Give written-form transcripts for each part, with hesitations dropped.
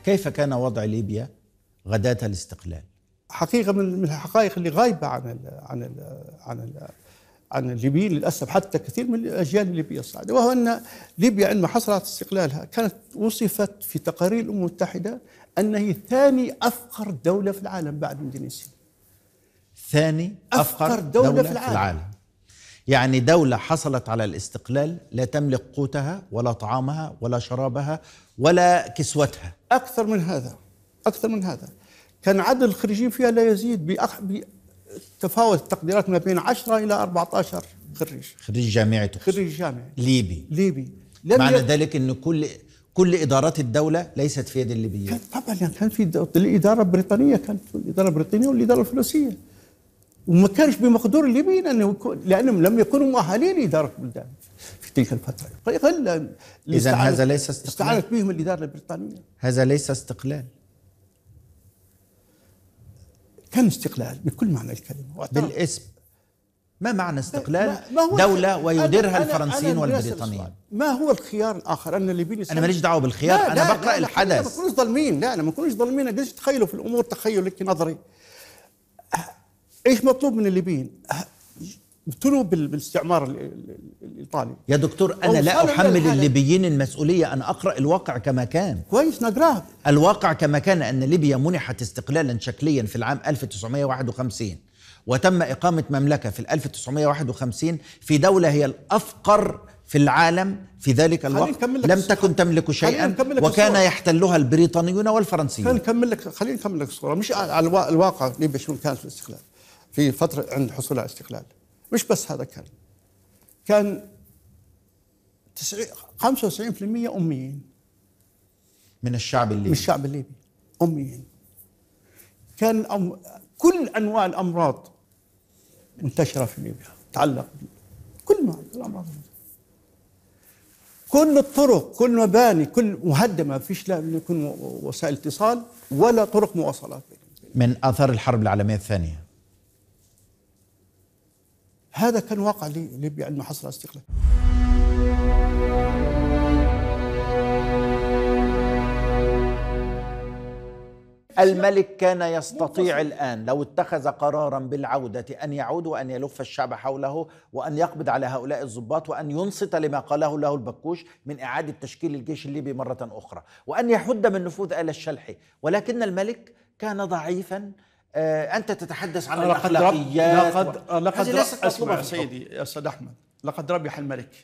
كيف كان وضع ليبيا غداة الاستقلال؟ حقيقة من الحقائق اللي غايبة عن الليبيين للأسف، حتى كثير من الأجيال الليبية الصاعدة، وهو أن ليبيا عندما حصلت استقلالها كانت وصفت في تقارير الأمم المتحدة أنها هي ثاني أفقر دولة في العالم بعد إندونيسيا. ثاني أفقر دولة في العالم. يعني دولة حصلت على الاستقلال لا تملك قوتها ولا طعامها ولا شرابها ولا كسوتها. أكثر من هذا كان عدد الخريجين فيها لا يزيد تفاوت التقديرات ما بين 10 إلى 14 خريج جامعي ليبي. معنى ذلك أن كل إدارات الدولة ليست في يد الليبيين. طبعا كان في الإدارة البريطانية، كانت الإدارة البريطانية والإدارة الفرنسية، وما كانش بمقدور الليبيين لأنهم لم يكونوا مؤهلين لإدارة البلدان في تلك الفترة. إذن هذا ليس استقلال. استعانت بهم الإدارة البريطانية. هذا ليس استقلال. كان استقلال بكل معنى الكلمة بالاسم. ما معنى استقلال دولة ويديرها الفرنسيين والبريطانيين؟ ما هو الخيار الآخر؟ أن الليبيين أنا ماليش دعوة بالخيار، أنا بقرأ الحدث. ما نكونوش ظالمين، لا ما نكونوش ظالمين. قديش تخيلوا في الأمور تخيل لك نظري. إيش مطلوب من الليبيين؟ ابتلوا بالاستعمار الإيطالي. يا دكتور أنا لا أحمل الليبيين المسؤولية، أنا أقرأ الواقع كما كان. كويس نقرأه. الواقع كما كان أن ليبيا منحت استقلالا شكليا في العام 1951، وتم إقامة مملكة في 1951 في دولة هي الأفقر في العالم في ذلك الوقت، لم تكن تملك شيئا وكان يحتلها البريطانيون والفرنسيون. خليني نكمل لك الصورة، مش على الواقع ليبيا شنو كان في الاستقلال في فترة عند حصولها على الاستقلال. مش بس هذا، كان 95% أميين من الشعب الليبي أميين. كان كل أنواع الأمراض منتشرة في ليبيا، تعلق كل ما الأمراض، كل الطرق، كل مباني، كل مهدمة، فيش لا يكون وسائل اتصال ولا طرق مواصلات. من آثار الحرب العالمية الثانية. هذا كان واقع ليبيا عندما حصل الاستقلال. الملك كان يستطيع الآن لو اتخذ قرارا بالعودة أن يعود وأن يلف الشعب حوله وأن يقبض على هؤلاء الضباط وأن ينصت لما قاله له البكوش من إعادة تشكيل الجيش الليبي مرة أخرى وأن يحد من نفوذ آل الشلحي، ولكن الملك كان ضعيفا. أنت تتحدث عن الأخلاقيات. لقد أسمع سيدي يا أستاذ أحمد، لقد ربح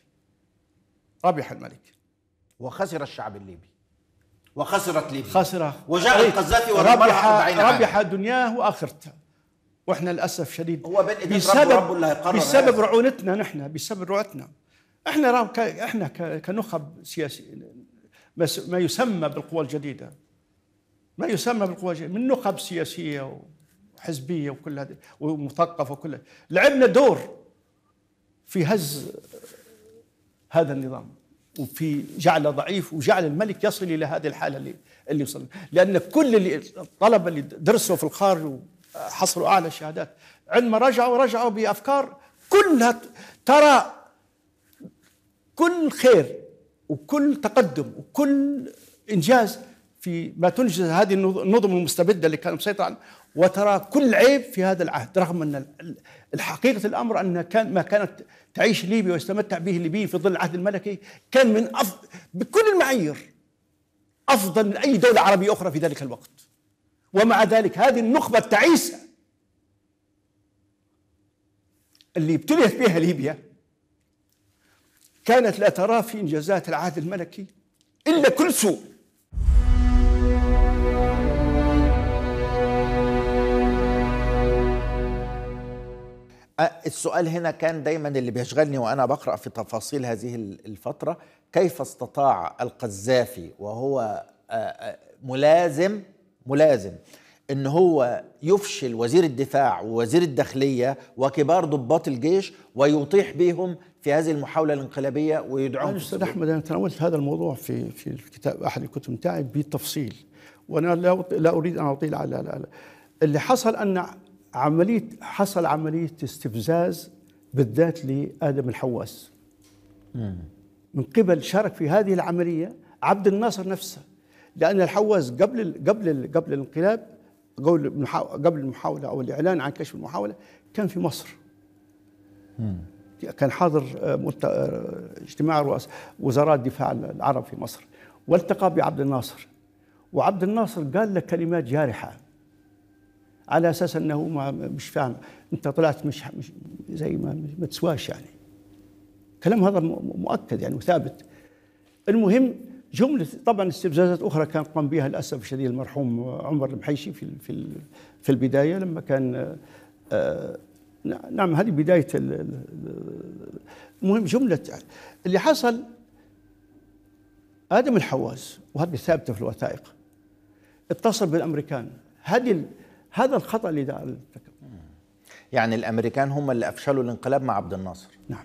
الملك وخسر الشعب الليبي وخسرت ليبيا، خسر وجاء القذافي ربح دنياه وآخرته. وإحنا للأسف شديد هو بسبب رعونتنا، بسبب رعونتنا إحنا كنخب سياسي ما يسمى بالقوى الجديدة، من نخب سياسية وحزبية وكل هذه ومثقفة وكل هذه، لعبنا دور في هز هذا النظام وفي جعله ضعيف وجعل الملك يصل إلى هذه الحالة اللي وصل، لأن كل الطلبة اللي درسوا في الخارج وحصلوا أعلى الشهادات عندما رجعوا بأفكار كلها ترى كل خير وكل تقدم وكل إنجاز في ما تنجز هذه النظم المستبدة اللي كانت مسيطرة عنها، وترى كل عيب في هذا العهد، رغم أن الحقيقة الأمر أن ما كانت تعيش ليبيا ويستمتع به الليبيين في ظل العهد الملكي كان من بكل المعايير أفضل من أي دولة عربية أخرى في ذلك الوقت. ومع ذلك هذه النخبة التعيسة اللي ابتليت بها ليبيا كانت لا ترى في إنجازات العهد الملكي إلا كل سوء. السؤال هنا كان دايما اللي بيشغلني وأنا بقرأ في تفاصيل هذه الفترة، كيف استطاع القذافي وهو ملازم إن هو يفشل وزير الدفاع ووزير الداخلية وكبار ضباط الجيش ويطيح بهم في هذه المحاولة الانقلابية ويدعوهم. أستاذ أحمد، أنا تناولت هذا الموضوع في الكتاب أحد الكتب بتاعي بالتفصيل، وأنا لا أريد أن أطيل على اللي حصل. أن حصل عملية استفزاز بالذات لآدم الحواس من قبل شارك في هذه العملية عبد الناصر نفسه، لأن الحواز قبل الانقلاب، قبل المحاولة أو الإعلان عن كشف المحاولة، كان في مصر. كان حاضر اجتماع وزراء الدفاع العرب في مصر، والتقى بعبد الناصر، وعبد الناصر قال له كلمات جارحة على أساس أنه مش فاهم، أنت طلعت مش زي ما تسواش يعني. كلام هذا مؤكد يعني وثابت. المهم جملة طبعا استفزازات أخرى كان قام بها للأسف الشديد المرحوم عمر المحيشي في البداية لما كان نعم هذه بداية المهم جملة اللي حصل. آدم الحواز وهذه ثابتة في الوثائق اتصل بالأمريكان. هذا الخطأ اللي ارتكب. يعني الأمريكان هم اللي أفشلوا الانقلاب مع عبد الناصر. نعم.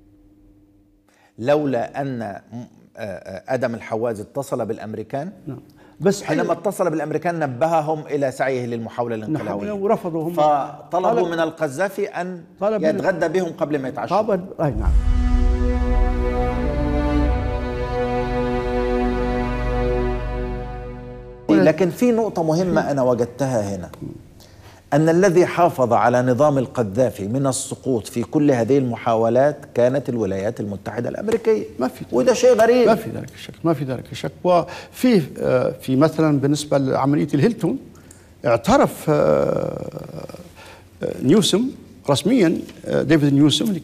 لولا أن آدم الحواز اتصل بالأمريكان. نعم. بس حينما اتصل بالأمريكان نبههم إلى سعيه للمحاولة الانقلابية، ورفضوا هم، فطلبوا من القذافي أن يتغدى بهم قبل ما يتعشوا. أي نعم. لكن في نقطة مهمة أنا وجدتها هنا، أن الذي حافظ على نظام القذافي من السقوط في كل هذه المحاولات كانت الولايات المتحدة الأمريكية. ما في، وده شيء غريب. ما في ذلك الشك. وفي مثلا بالنسبة لعملية الهيلتون اعترف نيوسم رسميا، ديفيد نيوسم اللي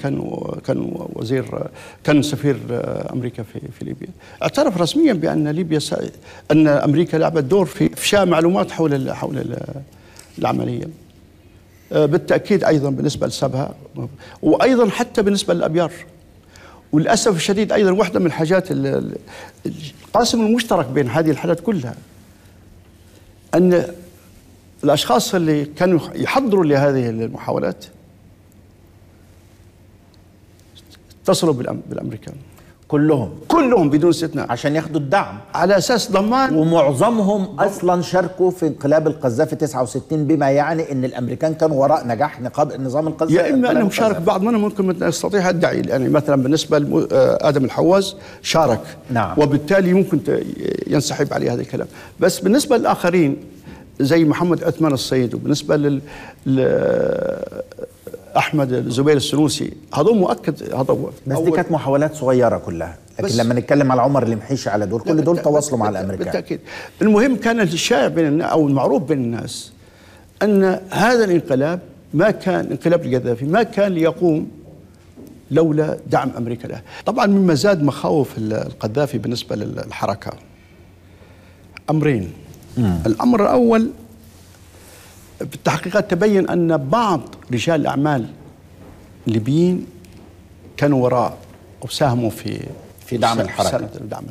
كان سفير امريكا في ليبيا، اعترف رسميا بان ان امريكا لعبت دور في افشاء معلومات حول العمليه. بالتاكيد ايضا بالنسبه لسبها، وايضا حتى بالنسبه للابيار. وللاسف الشديد ايضا واحده من الحاجات القاسم المشترك بين هذه الحالات كلها ان الاشخاص اللي كانوا يحضروا لهذه المحاولات اتصلوا بالامريكان كلهم بدون استثناء عشان ياخدوا الدعم على اساس ضمان. ومعظمهم اصلا شاركوا في انقلاب القذافي 69، بما يعني ان الامريكان كانوا وراء نجاح النظام القذافي. يا اما انهم شارك، بعض منهم ممكن استطيع ادعي، يعني مثلا بالنسبه لادم الحواز شارك. نعم. وبالتالي ممكن ينسحب عليه هذا الكلام. بس بالنسبه للاخرين زي محمد عثمان الصيد، وبالنسبه احمد الزبير السنوسي، هذول مؤكد هذا. بس دي كانت محاولات صغيره كلها، لكن لما نتكلم على عمر المحيشي على دول، كل دول تواصلوا مع الامريكان بالتاكيد. المهم كان الشائع بين الناس او المعروف بين الناس ان هذا الانقلاب ما كان انقلاب القذافي، ما كان ليقوم لولا دعم امريكا له. طبعا مما زاد مخاوف القذافي بالنسبه للحركه امرين. الامر الاول، بالتحقيقات تبين ان بعض رجال الاعمال الليبيين كانوا وراء او ساهموا في دعم الحركه.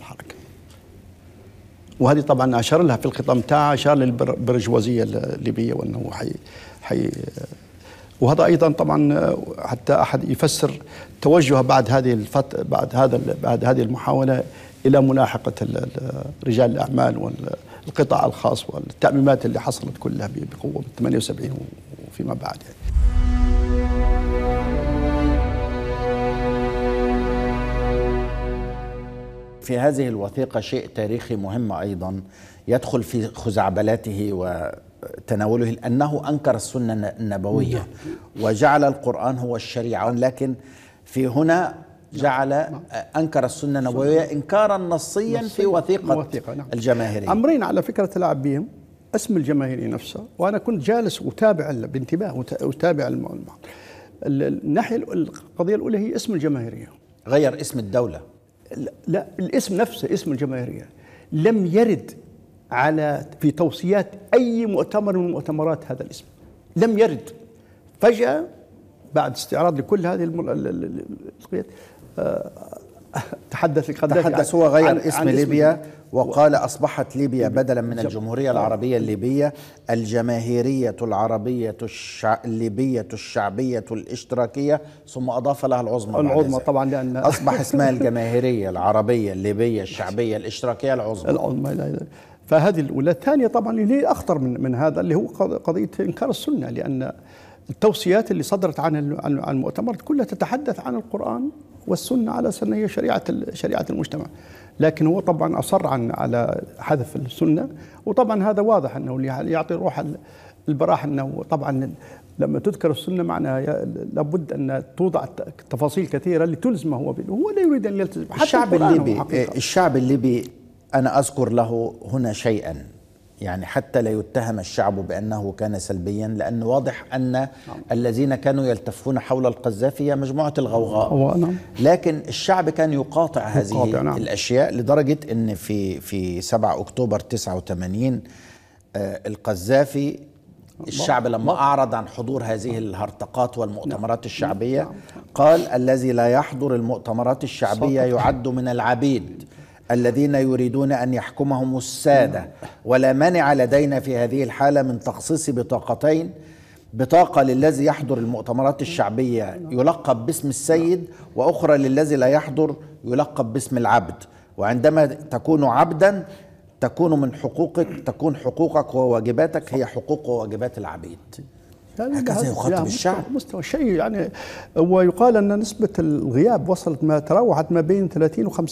وهذه طبعا اشار لها في الخطاب بتاعه، اشار للبرجوازيه الليبيه وانه وهذا ايضا طبعا حتى احد يفسر توجهه بعد هذه المحاوله الى ملاحقه رجال الاعمال والقطاع الخاص والتأميمات اللي حصلت كلها بقوه من 78 وفيما بعد يعني. في هذه الوثيقة شيء تاريخي مهم أيضا يدخل في خزعبلاته وتناوله، أنه أنكر السنة النبوية وجعل القرآن هو الشريعة، لكن في هنا جعل أنكر السنة النبوية إنكارا نصيا في وثيقة الجماهيرية. أمرين على فكرة تلعب بهم، اسم الجماهيري نفسه، وأنا كنت جالس وتابع بانتباه وتابع الناحية القضية الأولى هي اسم الجماهيرية. غير اسم الدولة؟ لا، الاسم نفسه اسم الجماهيرية لم يرد في توصيات أي مؤتمر من مؤتمرات هذا الاسم، لم يرد. فجأة بعد استعراض لكل هذه القضيات تحدث هو غير اسم ليبيا وقال أصبحت ليبيا بدلا من الجمهورية العربية الليبية الجماهيرية العربية الليبية الشعبية الاشتراكية، ثم أضاف لها العظمى طبعا، لأن أصبح اسمها الجماهيرية العربية الليبية الشعبية الاشتراكية العظمى. فهذه الأولى. الثانية طبعا اللي هي أخطر من هذا، اللي هو قضية إنكار السنة، لأن التوصيات اللي صدرت عن المؤتمر كلها تتحدث عن القرآن والسنة على أساس أنها هي شريعة المجتمع، لكن هو طبعا أصر على حذف السنة، وطبعا هذا واضح أنه يعطي روح البراح، أنه طبعا لما تذكر السنة معناها لابد أن توضع تفاصيل كثيرة لتلزمه هو لا يريد أن يلتزم. الشعب الليبي أنا أذكر له هنا شيئا، يعني حتى لا يتهم الشعب بأنه كان سلبيا، لأن واضح أن الذين كانوا يلتفون حول القذافي هي مجموعة الغوغاء، لكن الشعب كان يقاطع هذه الأشياء، لدرجة أن في 7 أكتوبر 89 القذافي الشعب لما أعرض عن حضور هذه الهرطقات والمؤتمرات الشعبية قال: الذي لا يحضر المؤتمرات الشعبية يعد من العبيد الذين يريدون أن يحكمهم السادة، ولا مانع لدينا في هذه الحالة من تخصيص بطاقتين، بطاقة للذي يحضر المؤتمرات الشعبية يلقب باسم السيد، وأخرى للذي لا يحضر يلقب باسم العبد، وعندما تكون عبدا تكون حقوقك وواجباتك هي حقوق وواجبات العبيد. هكذا يخاطب الشعب. مستوى الشيء يعني، ويقال أن نسبة الغياب وصلت تراوحت ما بين 30 و 50%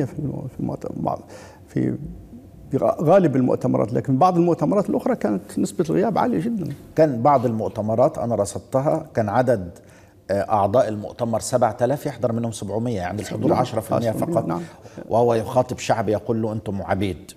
في غالب المؤتمرات، لكن بعض المؤتمرات الأخرى كانت نسبة الغياب عالية جدا. كان بعض المؤتمرات أنا رصدتها كان عدد أعضاء المؤتمر 7000 يحضر منهم 700، يعني الحضور 10% فقط. نعم. وهو يخاطب شعب يقول له أنتم عبيد.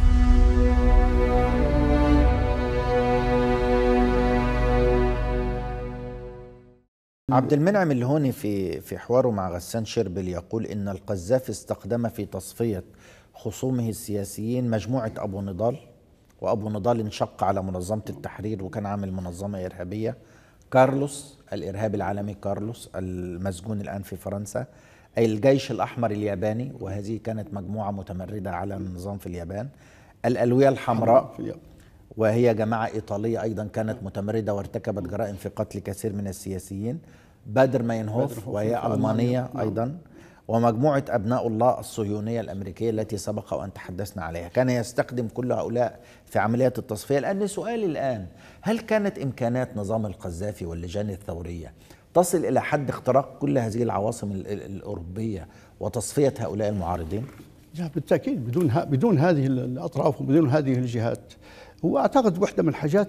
عبد المنعم الهوني في حواره مع غسان شربل يقول إن القذافي استخدم في تصفية خصومه السياسيين مجموعة أبو نضال، وأبو نضال انشق على منظمة التحرير وكان عامل منظمة إرهابية، كارلوس الإرهابي العالمي، كارلوس المسجون الآن في فرنسا، أي الجيش الأحمر الياباني، وهذه كانت مجموعة متمردة على النظام في اليابان، الألوية الحمراء وهي جماعة إيطالية أيضا كانت متمردة وارتكبت جرائم في قتل كثير من السياسيين، بادر ماينهوف وهي ألمانية أيضا، ومجموعة أبناء الله الصهيونية الأمريكية التي سبق وأن تحدثنا عليها. كان يستخدم كل هؤلاء في عمليات التصفية. لأن سؤالي الآن، هل كانت إمكانات نظام القذافي واللجان الثورية تصل إلى حد اختراق كل هذه العواصم الأوروبية وتصفية هؤلاء المعارضين؟ لا بالتأكيد، بدون هذه الأطراف وبدون هذه الجهات. هو أعتقد واحدة من الحاجات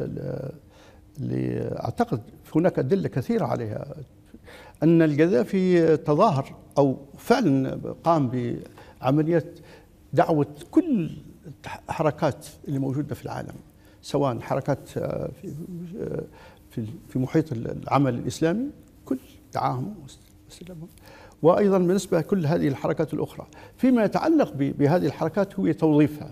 اللي أعتقد هناك أدلة كثيرة عليها، أن القذافي تظاهر أو فعلا قام بعملية دعوة كل الحركات اللي موجودة في العالم، سواء حركات في محيط العمل الإسلامي، كل دعاهم واستلمهم، وأيضا بالنسبة لكل هذه الحركات الأخرى. فيما يتعلق بهذه الحركات هو توظيفها،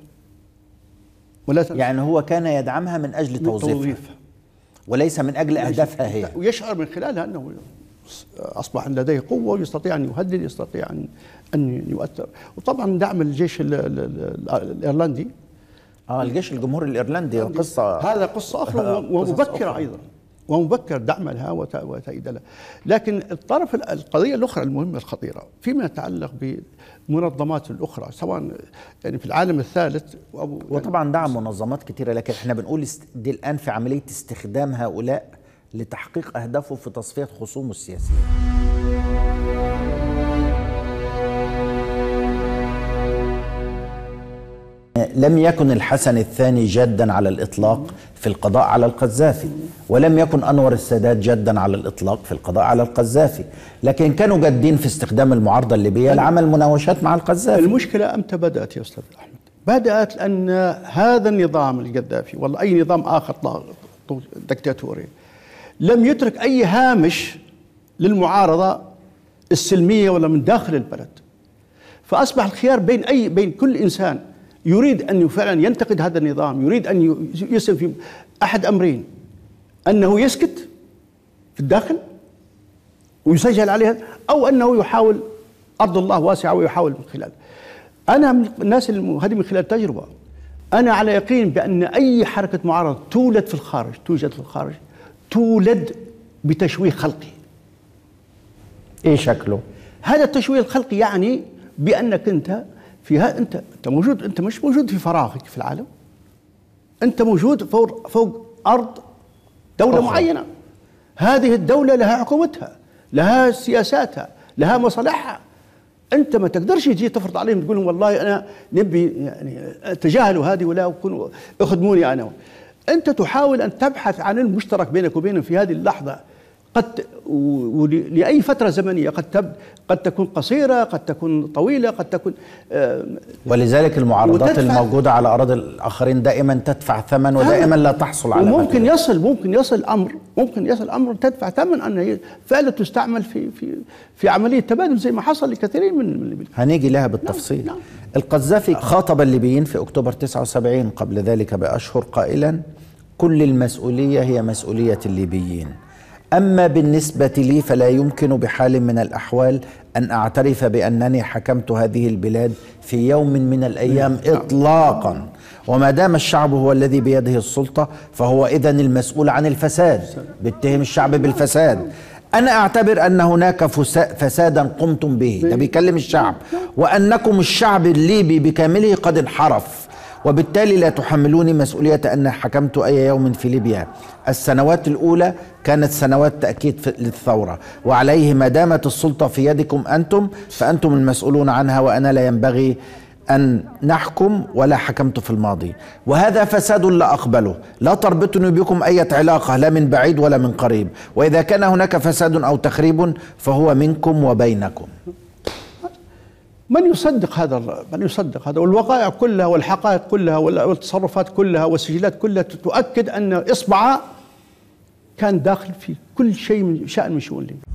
يعني هو كان يدعمها من أجل توظيفها وليس من أجل أهدافها هي، ويشعر من خلالها أنه أصبح لديه قوة ويستطيع أن يهدد، يستطيع أن يؤثر. وطبعا دعم الجيش الإيرلندي، الجيش الجمهوري الإيرلندي هذا قصة أخرى ومبكرة أيضا، ومبكر دعم لها وتأييد لها. لكن القضية الأخرى المهمة الخطيرة فيما يتعلق بمنظمات الأخرى، سواء يعني في العالم الثالث وطبعا دعم منظمات كثيرة، لكن احنا بنقول دي الآن في عملية استخدام هؤلاء لتحقيق أهدافه في تصفية خصومه السياسية. لم يكن الحسن الثاني جادا على الإطلاق في القضاء على القذافي، ولم يكن أنور السادات جادا على الإطلاق في القضاء على القذافي، لكن كانوا جادين في استخدام المعارضة الليبية لعمل مناوشات مع القذافي. المشكلة أمتى بدأت يا أستاذ أحمد؟ بدأت لأن هذا النظام القذافي ولا أي نظام آخر دكتاتوري لم يترك أي هامش للمعارضة السلمية ولا من داخل البلد، فأصبح الخيار بين كل إنسان يريد أن فعلا ينتقد هذا النظام، يريد أن يسلم في أحد أمرين: أنه يسكت في الداخل ويسجل عليها، أو أنه يحاول أرض الله واسعة ويحاول من خلال. أنا من الناس هذه من خلال تجربة، أنا على يقين بأن أي حركة معارضة توجد في الخارج تولد بتشويه خلقي. إيه شكله؟ هذا التشويه الخلقي يعني بأنك أنت أنت موجود، أنت مش موجود في فراغك في العالم، أنت موجود فوق أرض دولة معينة. هذه الدولة لها حكومتها، لها سياساتها، لها مصالحها. انت ما تقدرش تجي تفرض عليهم تقول لهم والله انا نبي يعني تجاهلوا هذه ولا يكونوا اخدموني انا. انت تحاول ان تبحث عن المشترك بينك وبينهم في هذه اللحظه، ولأي فترة زمنية، قد تكون قصيرة، قد تكون طويلة، قد تكون ولذلك المعارضات الموجودة على أراضي الآخرين دائما تدفع ثمن ودائما لا تحصل على ممكن يصل أمر تدفع ثمن أن فعلا تستعمل في عملية تبادل زي ما حصل لكثيرين من الليبيين. هنيجي لها بالتفصيل. نعم. القذافي خاطب الليبيين في أكتوبر 79 قبل ذلك بأشهر قائلا: كل المسؤولية هي مسؤولية الليبيين، أما بالنسبة لي فلا يمكن بحال من الأحوال أن أعترف بأنني حكمت هذه البلاد في يوم من الأيام إطلاقا، وما دام الشعب هو الذي بيده السلطة فهو إذن المسؤول عن الفساد، بيتهم الشعب بالفساد. أنا أعتبر أن هناك فسادا قمتم به، ده بيكلم الشعب، وأنكم الشعب الليبي بكامله قد انحرف، وبالتالي لا تحملوني مسؤولية أن حكمت أي يوم في ليبيا. السنوات الأولى كانت سنوات تأكيد للثورة، وعليه ما دامت السلطة في يدكم أنتم فأنتم المسؤولون عنها، وأنا لا ينبغي أن نحكم ولا حكمت في الماضي، وهذا فساد لا أقبله، لا تربطني بكم أي علاقة لا من بعيد ولا من قريب، وإذا كان هناك فساد أو تخريب فهو منكم وبينكم. من يصدق هذا؟ والوقائع كلها والحقائق كلها والتصرفات كلها والسجلات كلها تؤكد أن إصبعها كان داخل في كل شيء من شأن من شؤون ليبيا.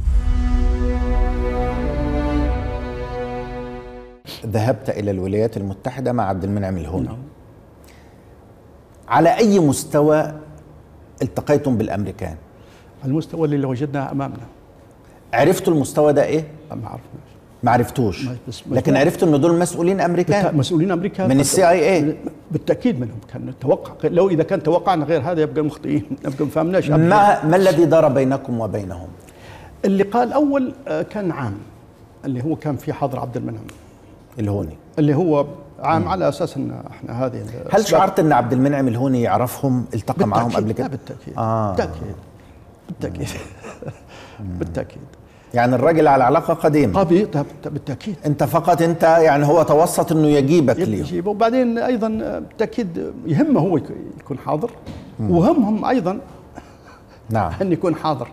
ذهبت إلى الولايات المتحدة مع عبد المنعم الهوني. على أي مستوى التقيتم بالأمريكان؟ المستوى اللي وجدناه أمامنا. عرفتوا المستوى ده إيه؟ ما عرفتوش، لكن عرفتوا انه دول مسؤولين امريكان، مسؤولين امريكان من CIA. بالتاكيد منهم. كان نتوقع، لو اذا كان توقعنا غير هذا يبقى مخطئين، يبقى ما فهمناش. ما الذي دار بينكم وبينهم؟ اللقاء الاول كان عام، اللي هو كان في حاضر عبد المنعم الهوني، اللي هو عام على اساس ان احنا هذه. هل شعرت ان عبد المنعم الهوني يعرفهم، التقى معهم قبل كده؟ بالتاكيد. بالتاكيد. يعني الراجل على علاقة قديمة. بالتأكيد. انت يعني هو توسط انه يجيبك ليه. يجيبه، وبعدين ايضا بالتأكيد يهمه هو يكون حاضر، وهمهم ايضا نعم ان يكون حاضر.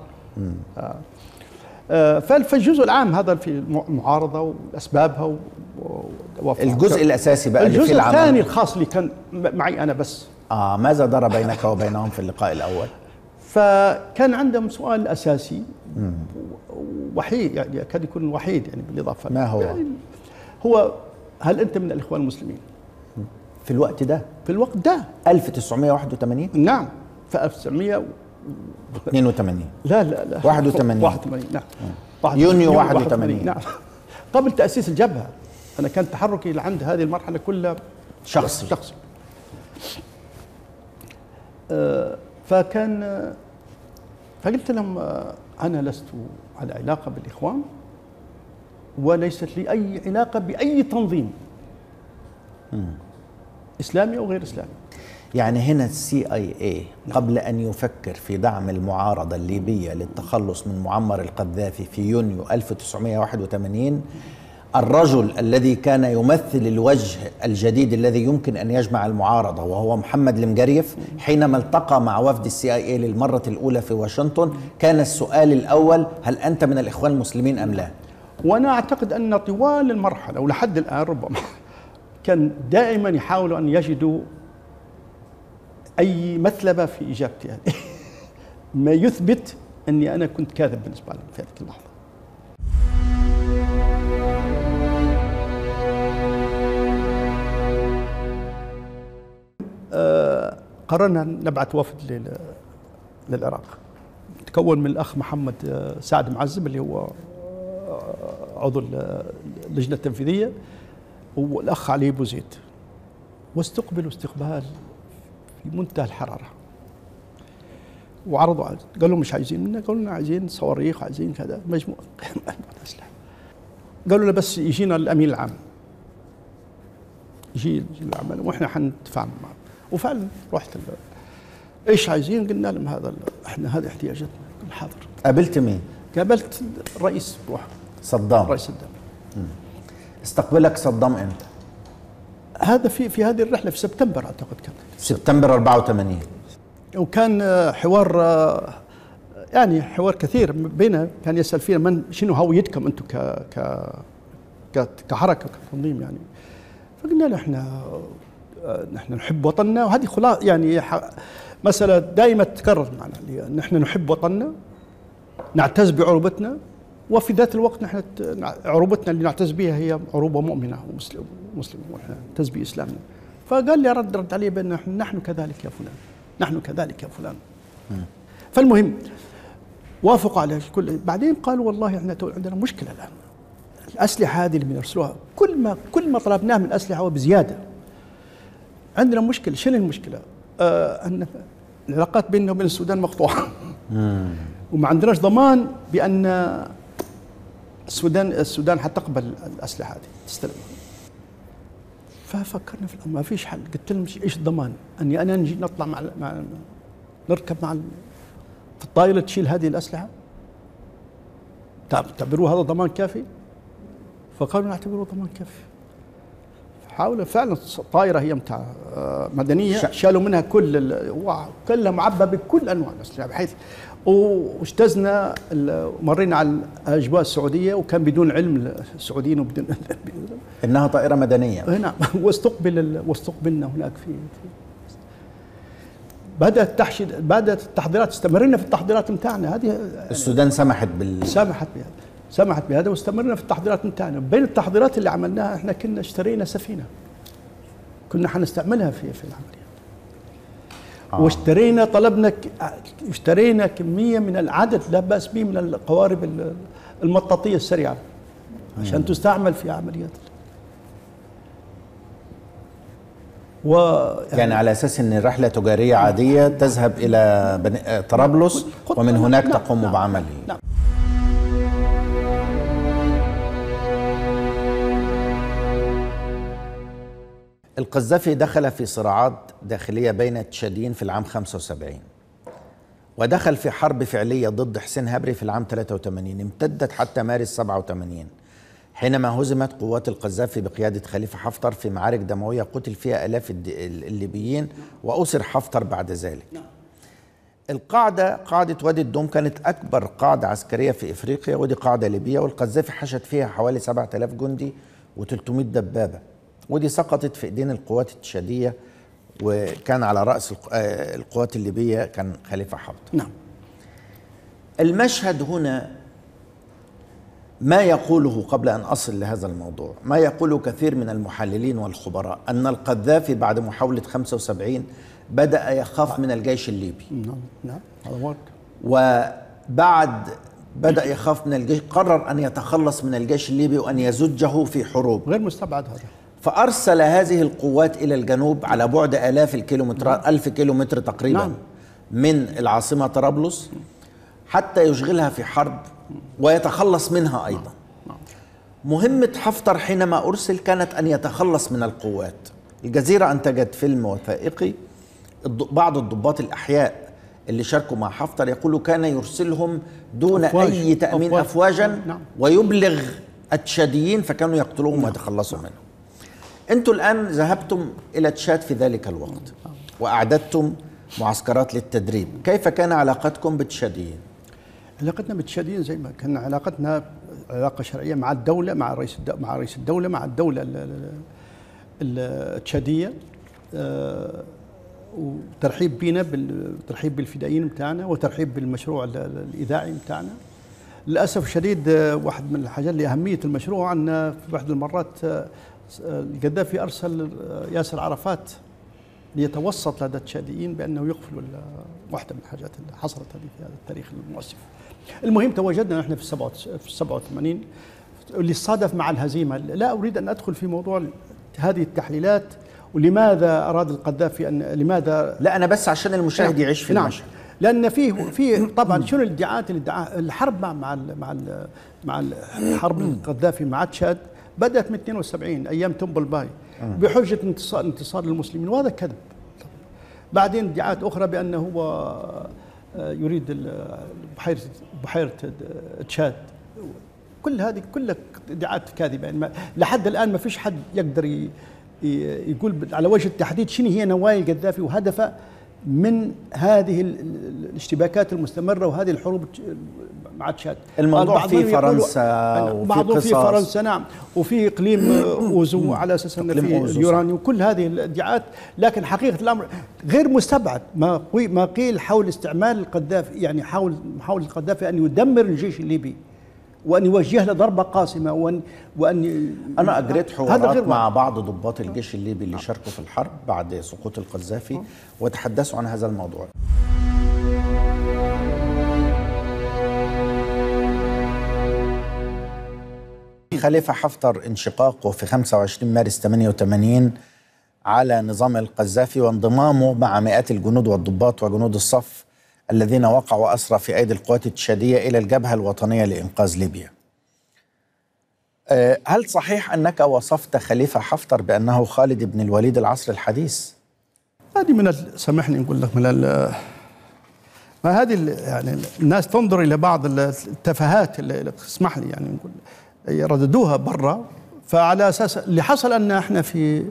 فالجزء العام هذا في المعارضة واسبابها الجزء الاساسي بقى اللي الجزء الثاني الخاص اللي كان معي انا بس. ماذا دار بينك وبينهم في اللقاء الاول؟ فكان عندهم سؤال اساسي وحيد، يعني يكاد يكون الوحيد يعني بالاضافه. ما هو؟ يعني هو هل انت من الاخوان المسلمين؟ في الوقت ده؟ في الوقت ده 1981؟ نعم، في 1982. لا 81 نعم. يونيو 81 نعم، قبل تأسيس الجبهة. أنا كان تحركي لعند هذه المرحلة كلها شخصي. فقلت لهم أنا لست على علاقة بالإخوان، وليست لي أي علاقة بأي تنظيم إسلامي أو غير إسلامي. يعني هنا CIA قبل أن يفكر في دعم المعارضة الليبية للتخلص من معمر القذافي في يونيو 1981، الرجل الذي كان يمثل الوجه الجديد الذي يمكن أن يجمع المعارضة وهو محمد المجريف، حينما التقى مع وفد CIA للمرة الأولى في واشنطن كان السؤال الأول: هل أنت من الإخوان المسلمين أم لا؟ وأنا أعتقد أن طوال المرحلة ولحد الآن ربما كان دائما يحاولوا أن يجدوا أي مثلبة في إجابتي يعني ما يثبت أني أنا كنت كاذب بالنسبة لهم في هذه اللحظة. قررنا نبعث وفد للعراق، تكون من الأخ محمد سعد معزب اللي هو عضو اللجنة التنفيذية، والأخ علي بوزيد، واستقبلوا استقبال في منتهى الحرارة، وعرضوا قالوا مش عايزين منا، قالوا لنا عايزين صواريخ، عايزين كذا، مجموعة أسلحة. قالوا لنا بس يجينا الأمين العام، يجي العمل واحنا حنتفاهم معه. وفعلا رحت ايش عايزين؟ قلنا لهم هذا احنا هذه احتياجاتنا. حاضر. قابلت مين؟ قابلت الرئيس صدام. رئيس صدام. استقبلك صدام امتى؟ هذا في هذه الرحله في سبتمبر اعتقد كان. سبتمبر 84. وكان حوار يعني حوار كثير بيننا، كان يسال فينا من شنو هويتكم انتم كحركه كتنظيم يعني. فقلنا له نحن نحب وطننا، وهذه خلاص يعني مساله دائما تتكرر معنا، نحن نحب وطننا، نعتز بعروبتنا، وفي ذات الوقت نحن عروبتنا اللي نعتز بها هي عروبه مؤمنه ومسلمه، ونحن نعتز باسلامنا. فقال لي رد علي بان نحن كذلك يا فلان، نحن كذلك يا فلان. فالمهم وافقوا على الكل. بعدين قالوا والله احنا عندنا مشكله الان، الاسلحه هذه اللي بنرسلوها كل ما طلبناه من اسلحه وبزياده. عندنا مشكله. شنو المشكله؟ ان العلاقات بيننا وبين السودان مقطوعه. وما عندناش ضمان بان السودان حتقبل الاسلحه هذه تستلمها. ففكرنا في الامر، ما فيش حل. قلت لهم ايش الضمان؟ اني انا نجي نطلع نركب في الطائره تشيل هذه الاسلحه؟ تعتبروه هذا ضمان كافي؟ فقالوا نعتبره ضمان كافي. حاولوا فعلا طائره هي متاع مدنيه، شالوا منها كلها معبأه بكل انواع الاسلحه، بحيث واجتزنا مرينا على الاجواء السعوديه، وكان بدون علم السعوديين وبدون انها طائره مدنيه. نعم. واستقبلنا هناك في بدات التحضيرات، استمرنا في التحضيرات متاعنا هذه. السودان سمحت سمحت بهذا، واستمرنا في التحضيرات متاعنا. بين التحضيرات اللي عملناها احنا كنا اشترينا سفينه كنا حنستعملها في العمليه. واشترينا كميه من العدد لا باس به من القوارب المطاطيه السريعه عشان تستعمل في عمليات. يعني على اساس ان الرحله تجاريه عاديه تذهب الى طرابلس ومن هناك تقوم بعمله. نعم. القذافي دخل في صراعات داخلية بين التشاديين في العام 75، ودخل في حرب فعلية ضد حسين هبري في العام 83 امتدت حتى مارس 87 حينما هزمت قوات القذافي بقيادة خليفة حفتر في معارك دموية قتل فيها آلاف الليبيين وأسر حفتر بعد ذلك. قاعدة وادي الدوم كانت أكبر قاعدة عسكرية في إفريقيا، ودي قاعدة ليبية، والقذافي حشد فيها حوالي 7000 جندي و300 دبابة، ودي سقطت في ايدين القوات التشاديه، وكان على راس القوات الليبيه كان خليفه حفتر. نعم. المشهد هنا ما يقوله قبل ان اصل لهذا الموضوع، ما يقوله كثير من المحللين والخبراء ان القذافي بعد محاوله 75 بدا يخاف من الجيش الليبي. نعم هذا ورد. وبعد بدأ يخاف من الجيش، قرر أن يتخلص من الجيش الليبي وأن يزجه في حروب. غير مستبعد هذا. فأرسل هذه القوات إلى الجنوب على بعد آلاف الكيلومترات، 1000 كيلومتر تقريبا. نعم. من العاصمة طرابلس حتى يشغلها في حرب ويتخلص منها أيضا. مهمة حفتر حينما أرسل كانت أن يتخلص من القوات. الجزيرة أنتجت فيلم وثائقي، بعض الضباط الأحياء اللي شاركوا مع حفتر يقولوا كان يرسلهم دون أي تأمين أفواجا. نعم. ويبلغ التشاديين فكانوا يقتلوهم ويتخلصوا منهم. أنتم الآن ذهبتم إلى تشاد في ذلك الوقت وأعددتم معسكرات للتدريب، كيف كان علاقتكم بالتشاديين؟ علاقتنا بالتشاديين زي ما كان علاقتنا علاقة شرعية مع الدولة، مع رئيس الدولة، مع الدولة التشادية، وترحيب بينا بالترحيب بالفدائيين بتاعنا، وترحيب بالمشروع الإذاعي بتاعنا. للأسف الشديد واحد من الحاجات لأهمية المشروع أن في واحد المرات القذافي أرسل ياسر عرفات ليتوسط لدى التشاديين بأنه يقفلوا واحدة من الحاجات اللي حصلت هذه في هذا التاريخ المؤسف. المهم تواجدنا نحن في 87 اللي صادف مع الهزيمة. لا أريد أن أدخل في موضوع هذه التحليلات ولماذا أراد القذافي أن لماذا. لا أنا بس عشان المشاهد يعيش في المشهد. لأن في طبعا شنو الادعاءات اللي ادعاها الحرب مع الحرب القذافي مع تشاد بدأت من 72 أيام تومبل باي بحجة انتصار للمسلمين، وهذا كذب. بعدين ادعاءات أخرى بأنه هو يريد بحيرة تشاد كل هذه كلها ادعاءات كاذبه، يعني لحد الان ما فيش حد يقدر يقول على وجه التحديد شنو هي نوايا القذافي وهدفه من هذه الاشتباكات المستمره وهذه الحروب مع تشاد. الموضوع في فرنسا وفي بعضهم في قصص. فرنسا نعم، وفي اقليم اوزو على اساس ان في اليورانيوم وكل هذه الادعاءات، لكن حقيقه الامر غير مستبعد ما قيل حول استعمال القذافي، يعني محاوله القذافي ان يدمر الجيش الليبي وأن يوجه له ضربة قاسمة وأن أنا أجريت حوارات مع بعض ضباط الجيش الليبي اللي شاركوا في الحرب بعد سقوط القذافي وتحدثوا عن هذا الموضوع. خليفة حفتر انشقاقه في 25 مارس 88 على نظام القذافي وانضمامه مع مئات الجنود والضباط وجنود الصف الذين وقعوا أسرى في أيدي القوات التشادية إلى الجبهة الوطنية لإنقاذ ليبيا. هل صحيح أنك وصفت خليفة حفتر بأنه خالد بن الوليد العصر الحديث؟ هذه سامحني نقول لك ما هذه يعني الناس تنظر إلى بعض التفاهات اللي اسمح لي يعني نقول يرددوها برا، فعلى أساس اللي حصل أن احنا في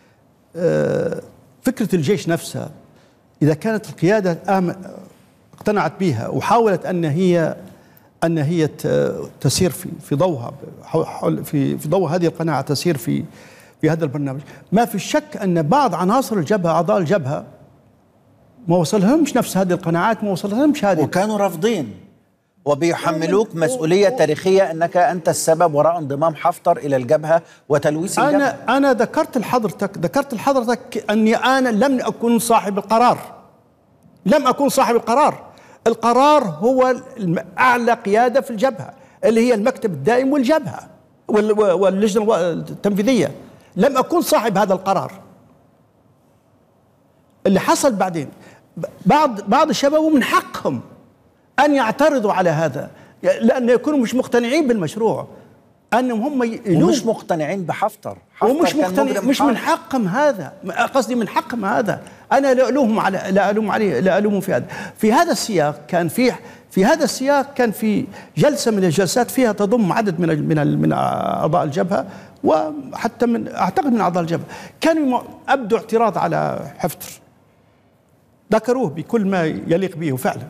فكرة الجيش نفسها إذا كانت القيادة اقتنعت بها وحاولت أن هي تسير في ضوءها في ضوء هذه القناعة تسير في هذا البرنامج، ما في شك أن بعض عناصر الجبهة أعضاء الجبهة ما وصلهمش نفس هذه القناعات، ما وصلهمش هذه وكانوا رافضين وبيحملوك مسؤولية تاريخية أنك أنت السبب وراء انضمام حفتر إلى الجبهة وتلويث الجبهة. أنا ذكرت لحضرتك أني أنا لم أكن صاحب القرار، لم أكن صاحب القرار. القرار هو أعلى قيادة في الجبهة اللي هي المكتب الدائم والجبهة واللجنة التنفيذية. لم أكن صاحب هذا القرار. اللي حصل بعدين بعض الشباب من حقهم أن يعترضوا على هذا لأن يكونوا مش مقتنعين بالمشروع، أنهم هم ومش مقتنعين بحفتر ومش مقتنعين، مش من حقهم هذا، قصدي من حقهم هذا. أنا لا ألومهم لا ألومهم في هذا. في هذا السياق كان في جلسة من الجلسات فيها تضم عدد من أعضاء الجبهة وحتى أعتقد من أعضاء الجبهة كانوا أبدوا اعتراض على حفتر، ذكروه بكل ما يليق به فعلا،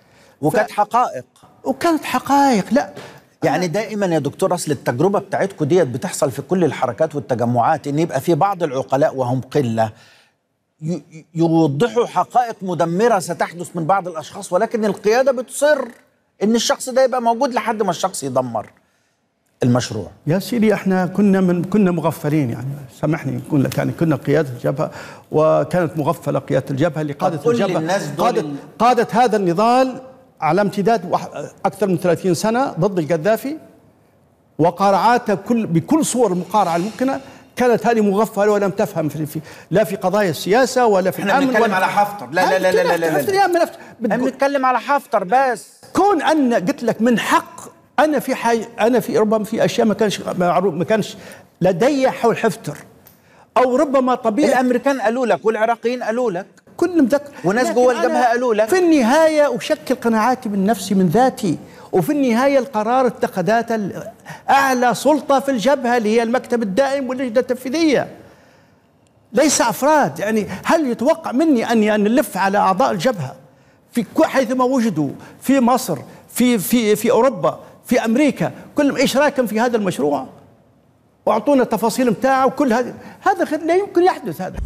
وكانت حقائق. لا يعني دائما يا دكتور أصل التجربة بتاعتكم ديت بتحصل في كل الحركات والتجمعات، إن يبقى في بعض العقلاء وهم قلة يوضحوا حقائق مدمرة ستحدث من بعض الأشخاص، ولكن القيادة بتصر إن الشخص ده يبقى موجود لحد ما الشخص يدمر المشروع. يا سيدي احنا كنا مغفلين، يعني سامحني نقول لك، يعني كنا قيادة الجبهة وكانت مغفلة قيادة الجبهة اللي قادت الجبهة قادت هذا النضال على امتداد أكثر من 30 سنة ضد القذافي، وقارعاته بكل صور المقارعة الممكنة كانت هذه مغفلة ولم تفهم لا في قضايا السياسة ولا في الأمن. احنا بنتكلم على حفتر. لا بنتكلم على حفتر بس. كون أن قلت لك من حق أنا في ربما في أشياء ما كانش لدي حول حفتر، أو ربما طبيعي الأمريكان قالوا لك والعراقيين قالوا لك كل مذكر وناس جوه الجبهة قالوا لك. في النهاية أشكل قناعاتي من نفسي من ذاتي، وفي النهاية القرار اتخذته أعلى سلطة في الجبهة اللي هي المكتب الدائم واللجنة التنفيذية، ليس أفراد. يعني هل يتوقع مني أني ألف على أعضاء الجبهة في حيثما وجدوا في مصر في أوروبا في أمريكا كلهم إيش رأيكم في هذا المشروع وأعطونا التفاصيل متاعه وكل هذا لا يمكن يحدث هذا.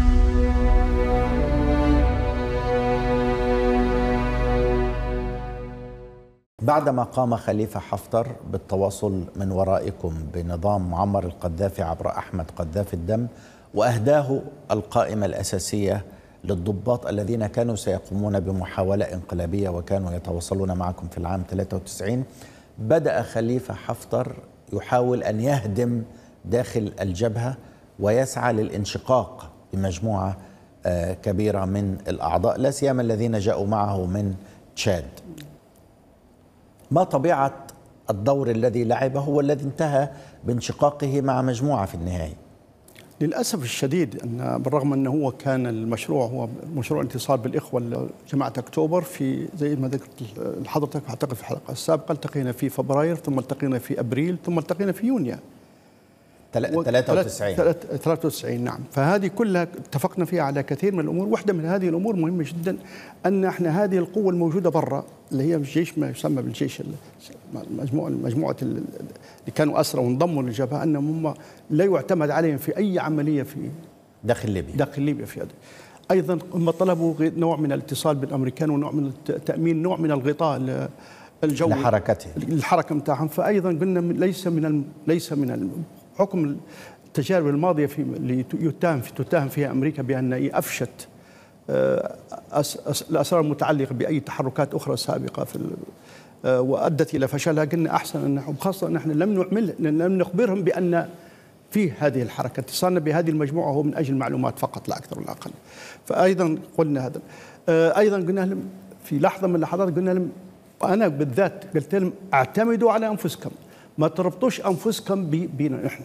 بعدما قام خليفة حفتر بالتواصل من ورائكم بنظام معمر القذافي عبر أحمد قذافي الدم وأهداه القائمة الأساسية للضباط الذين كانوا سيقومون بمحاولة انقلابية وكانوا يتواصلون معكم في العام 93، بدأ خليفة حفتر يحاول أن يهدم داخل الجبهة ويسعى للانشقاق بمجموعة كبيرة من الأعضاء لا سيما الذين جاءوا معه من تشاد. ما طبيعة الدور الذي لعبه والذي انتهى بانشقاقه مع مجموعة في النهاية؟ للأسف الشديد أن بالرغم أنه هو كان المشروع هو مشروع الاتصال بالإخوة جماعة أكتوبر، في زي ما ذكرت لحضرتك أعتقد في الحلقة السابقة، التقينا في فبراير، ثم التقينا في أبريل، ثم التقينا في يونيو 93. نعم. فهذه كلها اتفقنا فيها على كثير من الأمور. واحدة من هذه الأمور مهمة جدا، أن احنا هذه القوة الموجودة برا اللي هي الجيش، ما يسمى بالجيش مجموعة اللي كانوا أسرى وانضموا للجبهة، أنهم هم لا يعتمد عليهم في أي عملية في داخل ليبيا في هذا. أيضا هم طلبوا نوع من الاتصال بالأمريكان ونوع من التأمين، نوع من الغطاء الجوي الحركة متاعهم. فأيضا قلنا ليس من حكم التجارب الماضية اللي تتهم فيها أمريكا بأن هي أفشت الأسرار المتعلقة بأي تحركات أخرى سابقة وأدت إلى فشلها. قلنا أحسن وخاصة أن احنا لم نخبرهم بأن في هذه الحركة. اتصالنا بهذه المجموعة هو من أجل معلومات فقط لا أكثر ولا أقل. فأيضا قلنا هذا. أيضا قلنا لهم في لحظة من اللحظات، قلنا لهم وأنا بالذات قلت لهم اعتمدوا على أنفسكم، ما تربطوش أنفسكم بينا إحنا،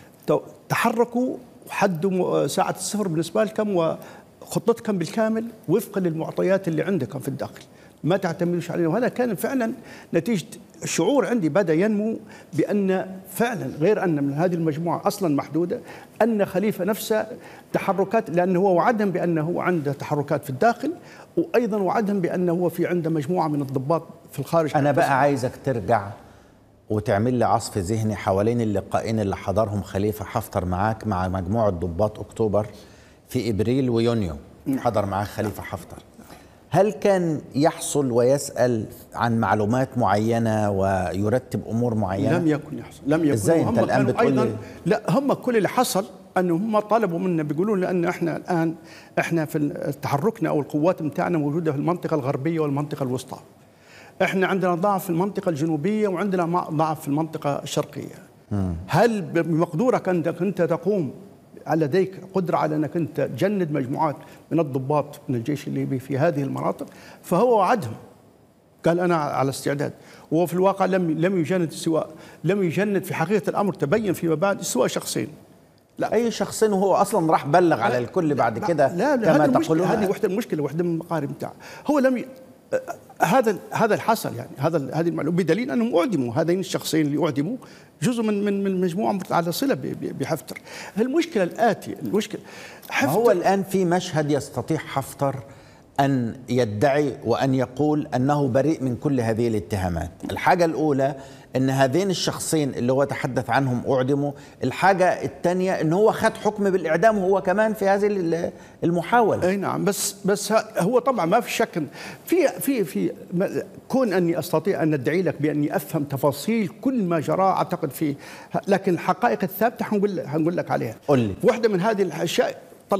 تحركوا وحدوا ساعة الصفر بالنسبة لكم وخطتكم بالكامل وفقا للمعطيات اللي عندكم في الداخل، ما تعتمدوش علينا. وهذا كان فعلا نتيجة الشعور عندي بدأ ينمو بأن فعلا غير أن من هذه المجموعة أصلا محدودة، أن خليفة نفسه تحركات، لأنه هو وعدهم بأنه عنده تحركات في الداخل، وأيضا وعدهم بأنه هو في عنده مجموعة من الضباط في الخارج. أنا بقى عايزك ترجع وتعمل لي عصف ذهني حوالين اللقاءين اللي حضرهم خليفة حفتر معاك مع مجموعة ضباط أكتوبر في إبريل ويونيو. حضر معاك خليفة حفتر. هل كان يحصل ويسأل عن معلومات معينة ويرتب أمور معينة؟ لم يكن يحصل. لم يكن. إزاي أنت الآن بتقول لي؟ لا، هم كل اللي حصل أنهم هم طلبوا منا، بيقولون لأن إحنا الآن في تحركنا أو القوات متاعنا موجودة في المنطقة الغربية والمنطقة الوسطى. احنا عندنا ضعف في المنطقة الجنوبية وعندنا ضعف في المنطقة الشرقية. هل بمقدورك انك انت تقوم لديك قدرة على انك انت تجند مجموعات من الضباط من الجيش الليبي في هذه المناطق؟ فهو وعدهم، قال انا على استعداد. وهو في الواقع لم يجند في حقيقة الامر، تبين فيما بعد سوى شخصين. لا، اي شخصين، وهو اصلا راح بلغ على الكل بعد كده. لا كما تقولون. هذه وحده المشكله، وحده من المقارب بتاعه. هو لم هذا اللي حصل، يعني هذه المعلومه، بدليل انهم اعدموا. هذين الشخصين اللي اعدموا جزء من مجموعه على صله بحفتر. المشكله الاتيه، حفتر هو الان في مشهد يستطيع حفتر ان يدعي وان يقول انه بريء من كل هذه الاتهامات. الحاجه الاولى ان هذين الشخصين اللي هو تحدث عنهم اعدموا. الحاجه الثانيه ان هو خد حكم بالاعدام هو كمان في هذه المحاوله. اي نعم. بس هو طبعا ما في شك في كون اني استطيع ان ادعي لك باني افهم تفاصيل كل ما جرى، اعتقد فيه، لكن الحقائق الثابته هنقول لك عليها. قل لي. واحده من هذه الاشياء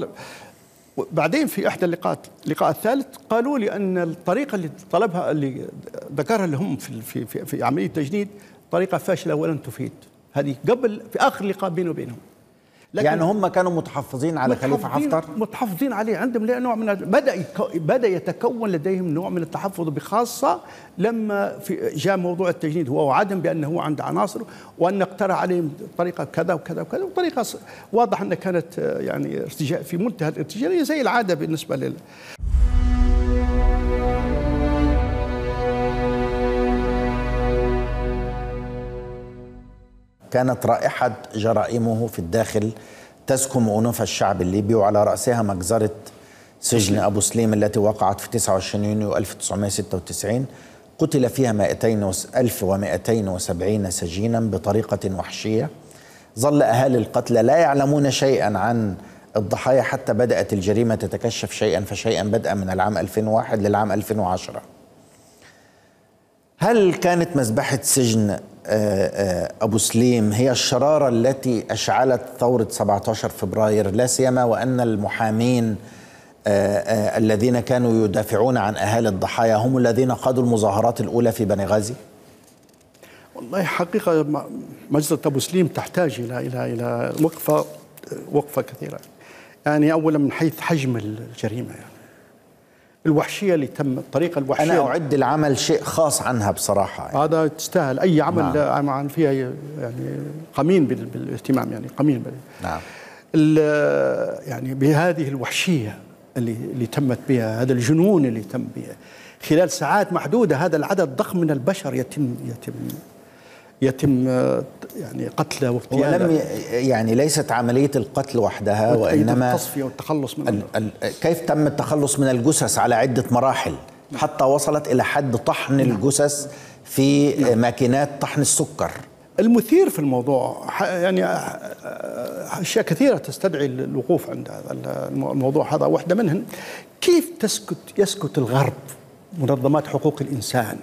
بعدين في احدى اللقاء الثالث قالوا لي ان الطريقه اللي ذكرها لهم في عمليه التجنيد طريقه فاشله ولن تفيد. هذه قبل في اخر لقاء بينه وبينهم. يعني هم كانوا متحفظين على خليفه حفتر، متحفظين عليه، عندهم نوع من بدا يتكون لديهم نوع من التحفظ، بخاصه لما جاء موضوع التجنيد. هو وعدهم بانه هو عنده عناصر وان اقترح عليهم طريقه كذا وكذا وكذا، وطريقه واضح انها كانت يعني ارتجاء في منتهى الارتجاليه زي العاده بالنسبه كانت رائحة جرائمه في الداخل تسكم أنوف الشعب الليبي، وعلى رأسها مجزرة سجن أبو سليم التي وقعت في 29 يونيو 1996 قتل فيها 1270 سجينا بطريقة وحشية. ظل أهالي القتلى لا يعلمون شيئا عن الضحايا حتى بدأت الجريمة تتكشف شيئا فشيئا، بدءا من العام 2001 للعام 2010. هل كانت مذبحة سجن أبو سليم هي الشرارة التي أشعلت ثورة 17 فبراير، لا سيما وأن المحامين الذين كانوا يدافعون عن أهالي الضحايا هم الذين قادوا المظاهرات الأولى في بنغازي؟ والله حقيقة مجزرة أبو سليم تحتاج إلى وقفة كثيرة. يعني أولا من حيث حجم الجريمة، يعني الوحشية اللي تم، الطريقة الوحشية. أنا أعد العمل شيء خاص عنها بصراحة، يعني هذا تستاهل أي عمل. نعم. فيها يعني قمين بالاهتمام، يعني قمين نعم. يعني بهذه الوحشية اللي تمت بها، هذا الجنون اللي تم بها خلال ساعات محدودة، هذا العدد ضخم من البشر يتم يعني قتله واغتياله. ولم يعني ليست عملية القتل وحدها، وإنما التصفية والتخلص من كيف تم التخلص من الجثث على عدة مراحل، حتى وصلت إلى حد طحن الجثث في ماكينات طحن السكر. المثير في الموضوع يعني أشياء كثيرة تستدعي الوقوف عند هذا الموضوع، هذا واحدة منهن. كيف يسكت الغرب، منظمات حقوق الإنسان،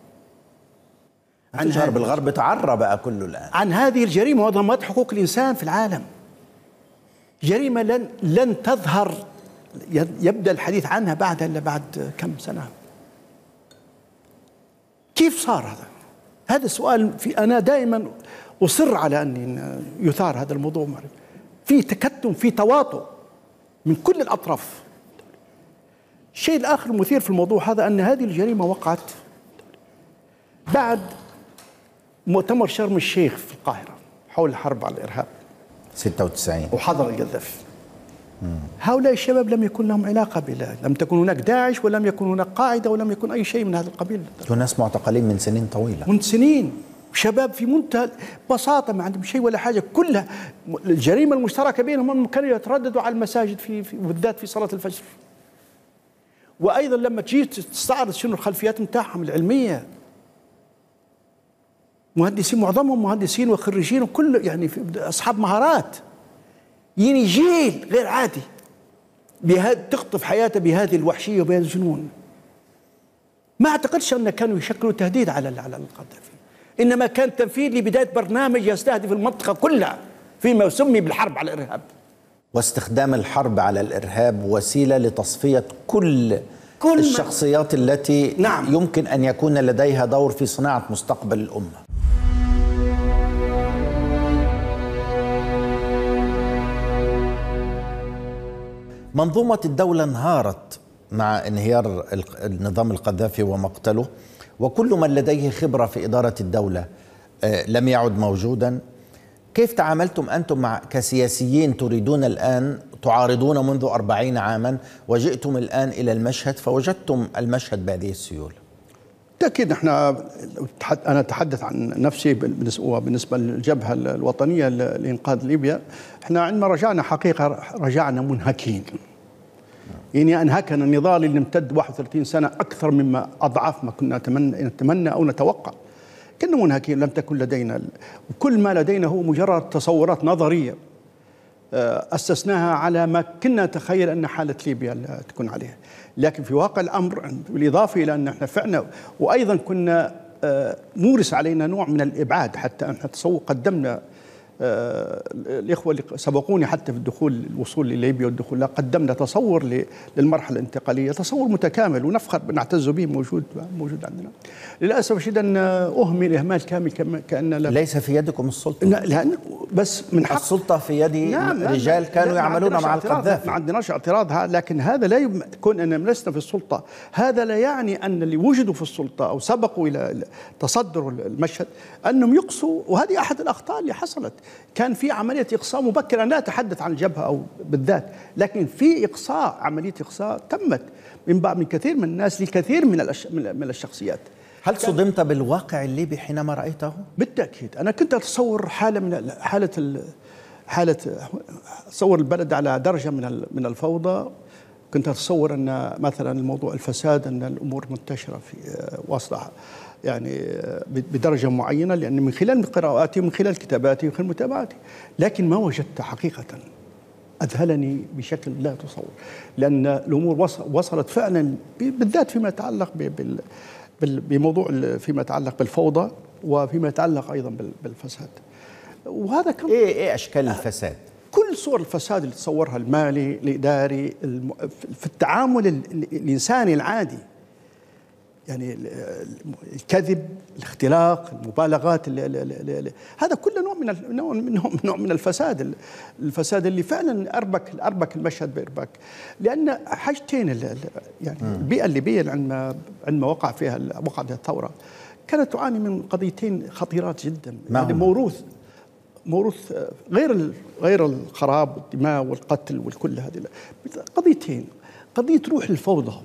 عن بالغرب تعرى بقى كله الآن عن هذه الجريمة؟ منظمات حقوق الإنسان في العالم جريمة لن تظهر، يبدأ الحديث عنها إلا بعد كم سنة. كيف صار هذا؟ هذا السؤال أنا دائما أصر على أن يثار هذا الموضوع. في تكتم، في تواطؤ من كل الأطراف. الشيء الآخر المثير في الموضوع هذا أن هذه الجريمة وقعت بعد مؤتمر شرم الشيخ في القاهرة حول الحرب على الإرهاب 96، وحضر القذافي. هؤلاء الشباب لم يكن لهم علاقة لم تكن هناك داعش، ولم يكن هناك قاعدة، ولم يكن أي شيء من هذا القبيل. ناس معتقلين من سنين طويلة، من سنين، شباب في منتهى بساطة، ما عندهم شيء ولا حاجة. كلها الجريمة المشتركة بينهم أنهم كانوا يترددوا على المساجد بالذات في صلاة الفجر. وأيضا لما تجي تستعرض شنو الخلفيات متاعهم العلمية، مهندسين، معظمهم مهندسين وخريجين، وكل يعني أصحاب مهارات. يعني جيل غير عادي تخطف حياته بهذه الوحشية وبهذا الجنون. ما أعتقدش أن كانوا يشكلوا تهديد على القذافي، إنما كان تنفيذ لبداية برنامج يستهدف المنطقة كلها فيما سمي بالحرب على الإرهاب، واستخدام الحرب على الإرهاب وسيلة لتصفية كل الشخصيات التي نعم يمكن أن يكون لديها دور في صناعة مستقبل الأمة. منظومة الدولة انهارت مع انهيار النظام القذافي ومقتله، وكل من لديه خبرة في إدارة الدولة لم يعد موجودا. كيف تعاملتم أنتم كسياسيين تريدون الآن، تعارضون منذ 40 عاما، وجئتم الآن إلى المشهد فوجدتم المشهد بهذه السيولة؟ بالتأكيد أنا أتحدث عن نفسي بالنسبة للجبهة الوطنية لإنقاذ ليبيا. إحنا عندما رجعنا حقيقة رجعنا منهكين. يعني أنهكنا النضال اللي امتد 31 سنة، أكثر مما أضعاف ما كنا نتمنى أو نتوقع. كنا منهكين، لم تكن لدينا، وكل ما لدينا هو مجرد تصورات نظرية أسسناها على ما كنا نتخيل أن حالة ليبيا تكون عليها. لكن في واقع الأمر، بالإضافة إلى أن احنا فعلا، وأيضا كنا مورس علينا نوع من الإبعاد، حتى أن قدمنا الإخوة اللي سبقوني حتى في الوصول لليبيا والدخول، قدمنا تصور للمرحلة الانتقالية، تصور متكامل ونفخر نعتز به، موجود عندنا. للأسف الشديد أن أهمل إهمال كامل، كأن ليس في يدكم السلطة. لا، بس من حق السلطة في يد رجال كانوا يعملون مع القذافي. ما عندناش اعتراض، لكن هذا لا يكون أن لسنا في السلطة، هذا لا يعني أن اللي وجدوا في السلطة أو سبقوا إلى تصدر المشهد أنهم يقصوا. وهذه أحد الأخطاء اللي حصلت. كان في عملية إقصاء مبكرة، أنا لا أتحدث عن الجبهة أو بالذات، لكن في إقصاء، عملية إقصاء تمت من كثير من الناس لكثير من الشخصيات. هل صدمت بالواقع الليبي حينما رأيته؟ بالتأكيد. أنا كنت أتصور حالة أتصور البلد على درجة من الفوضى. كنت أتصور أن مثلا الموضوع الفساد، أن الأمور منتشرة في وسطها يعني بدرجة معينة، لأن من خلال قراءاتي ومن خلال كتاباتي ومن خلال متابعاتي، لكن ما وجدت حقيقة أذهلني بشكل لا تصور، لأن الأمور وصلت فعلا بالذات فيما يتعلق بموضوع فيما يتعلق بالفوضى، وفيما يتعلق أيضا بالفساد. وهذا كان إيه أشكال الفساد؟ كل صور الفساد اللي تصورها، المالي، الإداري، في التعامل الإنساني العادي، يعني الكذب، الاختلاق، المبالغات، هذا كله نوع من الفساد. الفساد اللي فعلا أربك المشهد بإرباك. لأن حاجتين، يعني البيئة الليبية عندما وقعت الثورة كانت تعاني من قضيتين خطيرات جدا. يعني موروث موروث غير الخراب والدماء والقتل والكل هذه قضيتين. قضية روح الفوضى.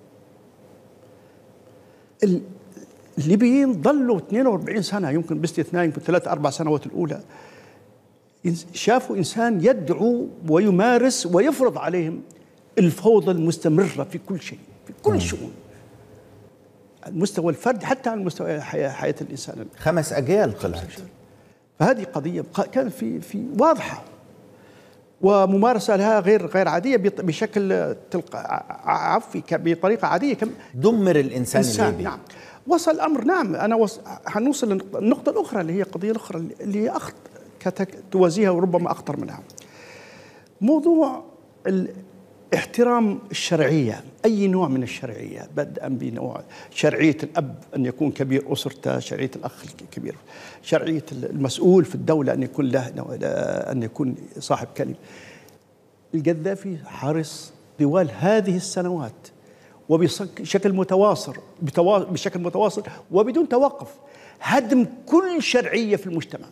الليبيين ظلوا 42 سنة يمكن باستثناء يمكن 3-4 سنوات الأولى شافوا إنسان يدعو ويمارس ويفرض عليهم الفوضى المستمرة في كل شيء، في كل شؤون، على المستوى الفردي حتى على مستوى حياة الإنسان. 5 أجيال طلعت. فهذه قضية كان في واضحة، وممارسة لها غير عادية بشكل عفوي بطريقة عادية. دمر الإنسان الليبي. نعم. وصل الأمر. نعم. أنا حنوصل للنقطة الأخرى اللي هي القضية الأخرى اللي هي توازيها وربما أخطر منها. موضوع احترام الشرعية، أي نوع من الشرعية، بدءا بنوع شرعية الأب أن يكون كبير أسرته، شرعية الأخ الكبير، شرعية المسؤول في الدولة أن يكون أن يكون صاحب كلمة. القذافي حرص طوال هذه السنوات وبشكل متواصل وبدون توقف هدم كل شرعية في المجتمع.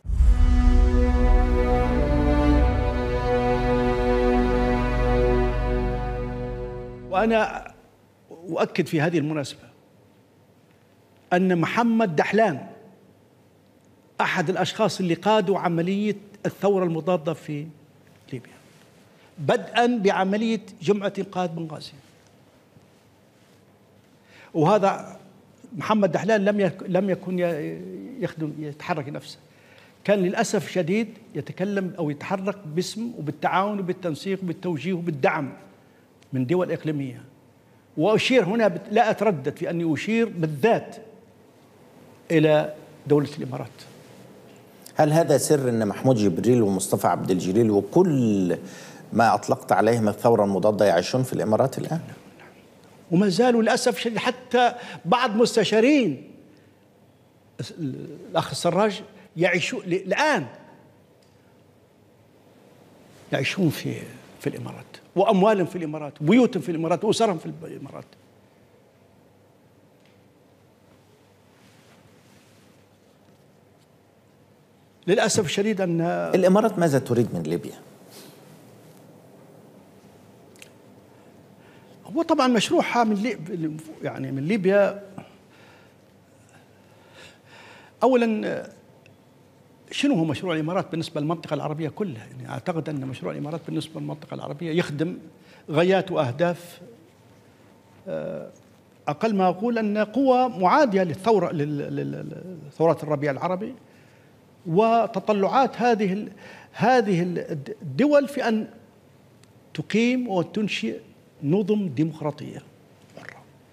وأنا أؤكد في هذه المناسبة أن محمد دحلان أحد الأشخاص اللي قادوا عملية الثورة المضادة في ليبيا، بدءا بعملية جمعة إنقاذ بنغازي. وهذا محمد دحلان لم يكن يتحرك نفسه، كان للأسف الشديد يتكلم أو يتحرك باسم وبالتعاون وبالتنسيق وبالتوجيه وبالدعم من دول إقليمية. وأشير هنا لا أتردد في أني أشير بالذات إلى دولة الإمارات. هل هذا سر أن محمود جبريل ومصطفى عبد الجليل وكل ما أطلقت عليهم الثورة المضادة يعيشون في الإمارات الآن؟ وما زالوا للأسف الشديد حتى بعض مستشارين الأخ السراج يعيشون الآن يعيشون في الإمارات، وأموالهم في الإمارات، بيوتهم في الإمارات، وأسرهم في الإمارات. للأسف الشديد أن الإمارات ماذا تريد من ليبيا؟ هو طبعا مشروعها من ليبيا. أولا شنو هو مشروع الإمارات بالنسبة للمنطقة العربية كلها؟ يعني أعتقد أن مشروع الإمارات بالنسبة للمنطقة العربية يخدم غايات وأهداف أقل ما أقول أن قوة معادية لثورات الربيع العربي وتطلعات هذه الدول في أن تقيم وتنشئ نظم ديمقراطية حرة.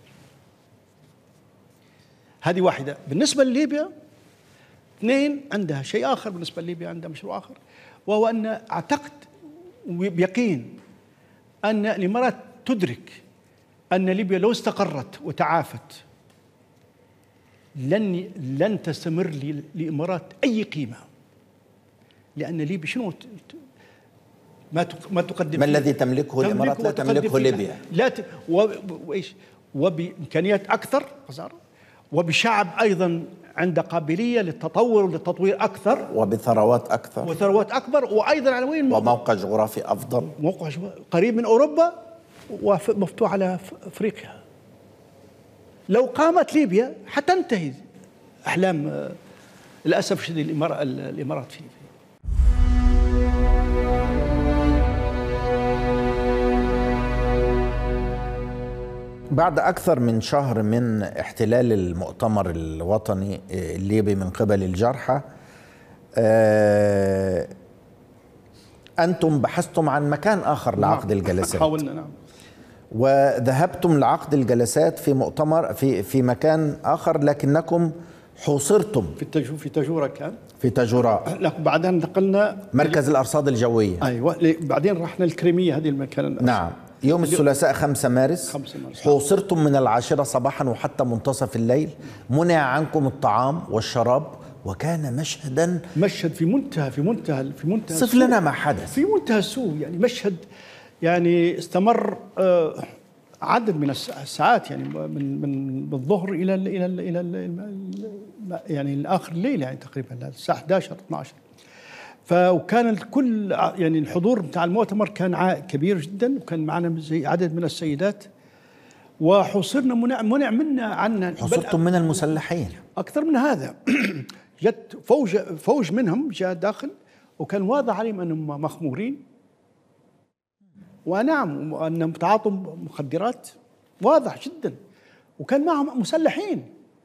هذه واحدة بالنسبة لليبيا. اثنين، عندها شيء آخر بالنسبة لليبيا، عندها مشروع آخر، وهو أن أعتقد وبيقين أن الإمارات تدرك أن ليبيا لو استقرت وتعافت لن تستمر للإمارات أي قيمة، لأن ليبيا شنو ما تقدم، ما الذي تملكه الإمارات لا تملكه ليبيا، وإيش وبإمكانيات أكثر وبشعب أيضا عنده قابلية للتطور والتطوير أكثر، وبثروات أكثر وأيضا على وين وموقع جغرافي أفضل، موقع قريب من أوروبا ومفتوح على أفريقيا. لو قامت ليبيا حتنتهي أحلام للأسف الشديد الإمارات فيه. بعد أكثر من شهر من احتلال المؤتمر الوطني الليبي من قبل الجرحى، أنتم بحثتم عن مكان آخر لعقد الجلسات. حاولنا، نعم. وذهبتم لعقد الجلسات في مؤتمر في مكان آخر، لكنكم حوصرتم في تاجورة. كان في تاجورة. بعدين انتقلنا مركز الأرصاد الجوية. أيوة. بعدين رحنا الكريمية، هذه المكان. نعم. يوم الثلاثاء 5 مارس حوصرتم من 10 صباحا وحتى منتصف الليل، منع عنكم الطعام والشراب، وكان مشهد في منتهى صف لنا ما حدث، في منتهى السوء. يعني مشهد يعني استمر عدد من الساعات، يعني من الظهر الى يعني اخر الليل، يعني تقريبا الساعه 11 12. وكان الكل يعني الحضور بتاع المؤتمر كان كبير جدا، وكان معنا زي عدد من السيدات، وحصرنا منع منا عنا. حصرتم من المسلحين اكثر من هذا. جت فوج منهم جاء داخل، وكان واضح عليهم انهم مخمورين، ونعم انهم تعاطوا مخدرات واضح جدا، وكان معهم مسلحين.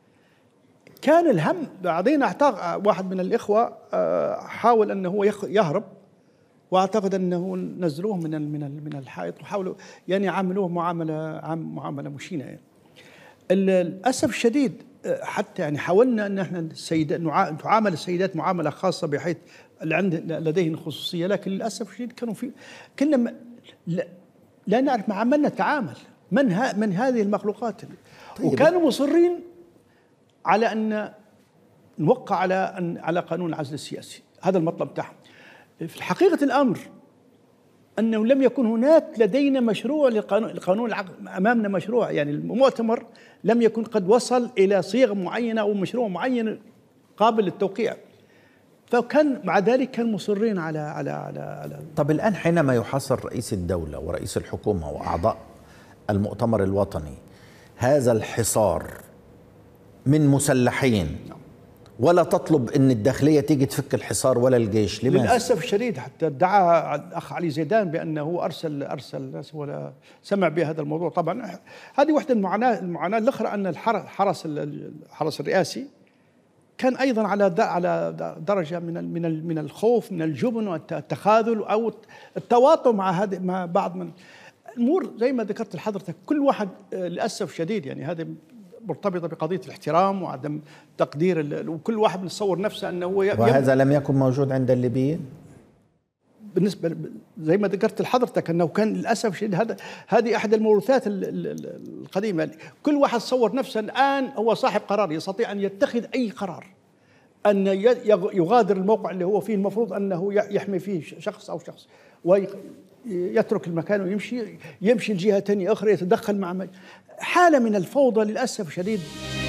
كان الهم بعدين اعتقد واحد من الاخوه حاول انه هو يهرب، واعتقد انه نزلوه من الحائط، وحاولوا يعني عاملوه معامله مشينه يعني. للاسف الشديد حتى يعني حاولنا ان احنا تعامل السيدات معامله خاصه بحيث لديهن خصوصيه، لكن للاسف الشديد كنا لا نعرف مع من نتعامل، من هذه المخلوقات. طيب. وكانوا مصرين على ان نوقع على قانون العزل السياسي، هذا المطلب تاعهم. في حقيقه الامر انه لم يكن هناك لدينا مشروع للقانون امامنا مشروع، يعني المؤتمر لم يكن قد وصل الى صيغه معينه او مشروع معين قابل للتوقيع، فكان مع ذلك كان مصرين على. طب الان حينما يحاصر رئيس الدوله ورئيس الحكومه واعضاء المؤتمر الوطني هذا الحصار من مسلحين، ولا تطلب ان الداخليه تيجي تفك الحصار ولا الجيش، لماذا؟ للاسف الشديد حتى ادعى الاخ علي زيدان بانه ارسل ناس ولا سمع بهذا الموضوع. طبعا هذه واحده المعاناه الاخرى ان الحرس الرئاسي كان ايضا على درجه من الخوف، من الجبن والتخاذل او التواطؤ مع بعض من الامور. زي ما ذكرت لحضرتك كل واحد للاسف شديد يعني هذا مرتبطه بقضيه الاحترام وعدم تقدير، وكل واحد بيتصور نفسه انه هو وهذا لم يكن موجود عند الليبيين. بالنسبه زي ما ذكرت لحضرتك انه كان للاسف الشديد هذه احد الموروثات القديمه، كل واحد تصور نفسه الان هو صاحب قرار، يستطيع ان يتخذ اي قرار، ان يغادر الموقع اللي هو فيه المفروض انه يحمي فيه شخص او شخص، ويترك المكان ويمشي لجهه ثانيه اخرى، يتدخل مع حاله من الفوضى للاسف الشديد.